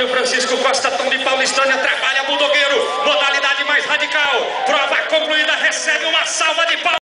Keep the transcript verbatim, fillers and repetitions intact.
Antônio Francisco Costa, Tom de Paulistânia, trabalha Budogueiro, modalidade mais radical. Prova concluída, recebe uma salva de palmas.